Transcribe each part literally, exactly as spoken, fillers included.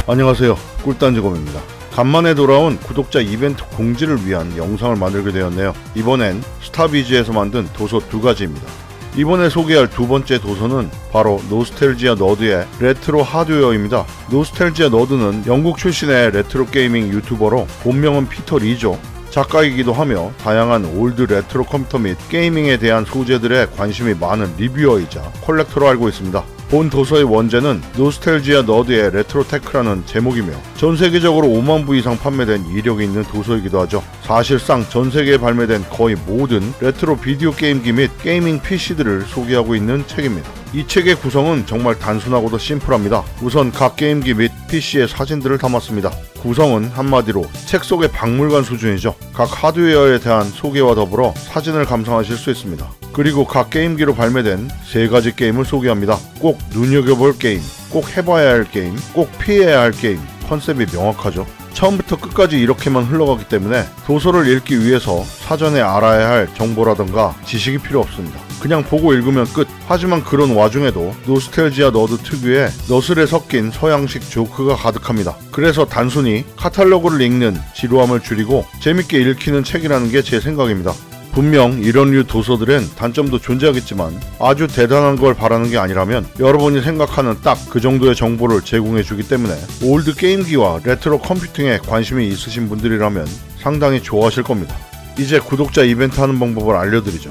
안녕하세요, 꿀단지검입니다. 간만에 돌아온 구독자 이벤트 공지를 위한 영상을 만들게 되었네요. 이번엔 스타비즈에서 만든 도서 두 가지입니다. 이번에 소개할 두 번째 도서는 바로 노스텔지아 너드의 레트로 하드웨어입니다. 노스텔지아 너드는 영국 출신의 레트로 게이밍 유튜버로 본명은 피터 리죠. 작가이기도 하며 다양한 올드 레트로 컴퓨터 및 게이밍에 대한 소재들에 관심이 많은 리뷰어이자 컬렉터로 알고 있습니다. 본 도서의 원제는 노스텔지아 너드의 레트로테크라는 제목이며 전세계적으로 오만 부 이상 판매된 이력이 있는 도서이기도 하죠. 사실상 전세계에 발매된 거의 모든 레트로 비디오 게임기 및 게이밍 피시들을 소개하고 있는 책입니다. 이 책의 구성은 정말 단순하고도 심플합니다. 우선 각 게임기 및 피시의 사진들을 담았습니다. 구성은 한마디로 책 속의 박물관 수준이죠. 각 하드웨어에 대한 소개와 더불어 사진을 감상하실 수 있습니다. 그리고 각 게임기로 발매된 세 가지 게임을 소개합니다. 꼭 눈여겨볼 게임, 꼭 해봐야 할 게임, 꼭 피해야 할 게임. 컨셉이 명확하죠. 처음부터 끝까지 이렇게만 흘러가기 때문에 도서를 읽기 위해서 사전에 알아야 할 정보라던가 지식이 필요 없습니다. 그냥 보고 읽으면 끝. 하지만 그런 와중에도 노스텔지아 너드 특유의 너슬에 섞인 서양식 조크가 가득합니다. 그래서 단순히 카탈로그를 읽는 지루함을 줄이고 재밌게 읽히는 책이라는 게 제 생각입니다. 분명 이런 류 도서들은 단점도 존재하겠지만 아주 대단한 걸 바라는 게 아니라면 여러분이 생각하는 딱 그 정도의 정보를 제공해주기 때문에 올드 게임기와 레트로 컴퓨팅에 관심이 있으신 분들이라면 상당히 좋아하실 겁니다. 이제 구독자 이벤트 하는 방법을 알려드리죠.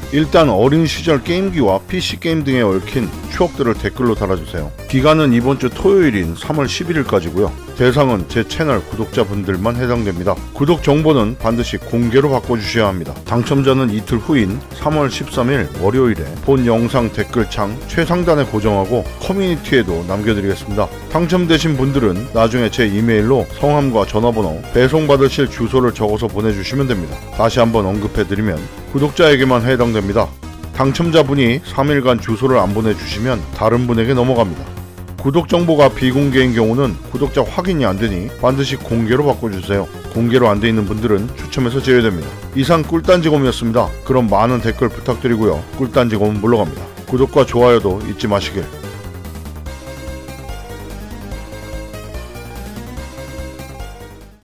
일단 어린 시절 게임기와 피시 게임 등에 얽힌 추억들을 댓글로 달아주세요. 기간은 이번 주 토요일인 삼월 십일일까지고요. 대상은 제 채널 구독자분들만 해당됩니다. 구독 정보는 반드시 공개로 바꿔주셔야 합니다. 당첨자는 이틀 후인 삼월 십삼일 월요일에 본 영상 댓글창 최상단에 고정하고 커뮤니티에도 남겨드리겠습니다. 당첨되신 분들은 나중에 제 이메일로 성함과 전화번호, 배송받으실 주소를 적어서 보내주시면 됩니다. 다시 한번 언급해드리면 구독자에게만 해당됩니다. 당첨자분이 삼 일간 주소를 안 보내주시면 다른 분에게 넘어갑니다. 구독 정보가 비공개인 경우는 구독자 확인이 안되니 반드시 공개로 바꿔주세요. 공개로 안돼 있는 분들은 추첨해서 제외됩니다. 이상 꿀단지검이었습니다. 그럼 많은 댓글 부탁드리고요. 꿀단지검은 물러갑니다. 구독과 좋아요도 잊지 마시길.